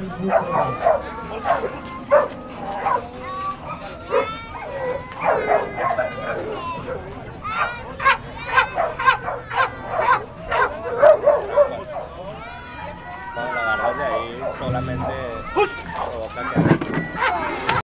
Cuando lo agarras de ahí solamente provoca que